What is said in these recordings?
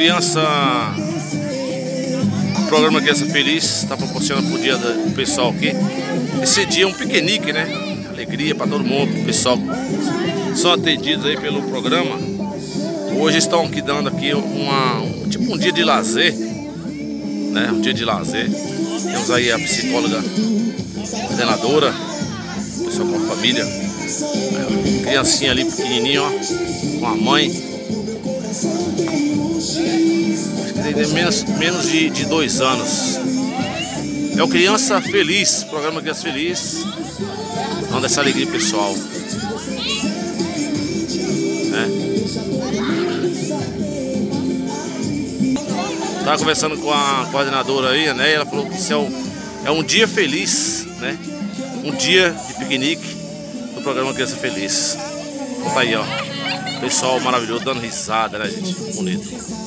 criança, o programa Criança Feliz está proporcionando pro dia do pessoal aqui. Esse dia é um piquenique, né? Alegria para todo mundo, o pessoal são atendidos aí pelo programa. Hoje estão aqui dando aqui tipo um dia de lazer, né? Um dia de lazer. Temos aí a psicóloga, coordenadora, o pessoal com a família, criancinha ali pequenininho, ó, com a mãe. Tem menos de 2 anos. É o Criança Feliz, programa Criança Feliz, dando essa alegria pessoal. Estava conversando com a coordenadora aí, né? Ela falou que isso é um dia feliz, né? Um dia de piquenique do programa Criança Feliz. Então tá aí, ó. Pessoal maravilhoso, dando risada, né, gente? Bonito.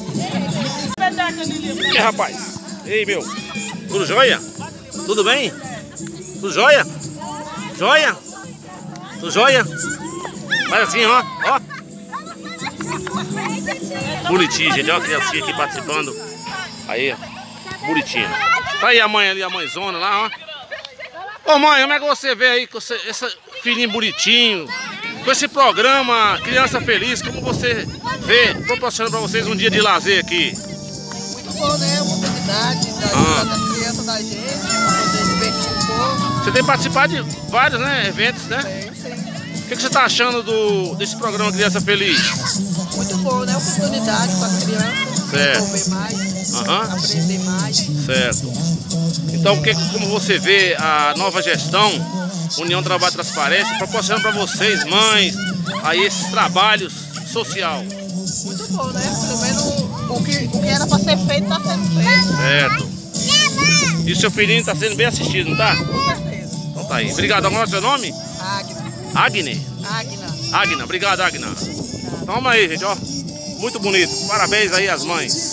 E aí, rapaz? Ei, meu. Tudo jóia? Tudo bem? Tudo jóia? Jóia? Tudo jóia? Faz assim, ó. Ó. Bonitinho, gente. Ó a criancinha aqui participando. Aí, bonitinho. Tá aí a mãe ali, a mãezona lá, ó. Ô mãe, como é que você vê aí com esse filhinho bonitinho? Com esse programa Criança Feliz, como você vê, proporcionando para vocês um dia de lazer aqui? Muito bom, né? Uma oportunidade das crianças da gente, para poder divertir um pouco. Você tem participado de vários, né, eventos, né? Sim. O que você está achando desse programa Criança Feliz? Muito bom, né? Oportunidade para as crianças desenvolver mais, aprender mais. Certo. Então, como você vê a nova gestão, União Trabalho e Transparência, proporcionando para vocês, mães, aí esses trabalhos social? Muito bom, né? Pelo menos o que era para ser feito está sendo feito. Certo. E o seu filhinho está sendo bem assistido, não tá? Com certeza. Então tá aí. Obrigado. Qual é o seu nome? Agna. Agna. Obrigado, Agna. Toma aí, gente, ó. Muito bonito. Parabéns aí às mães.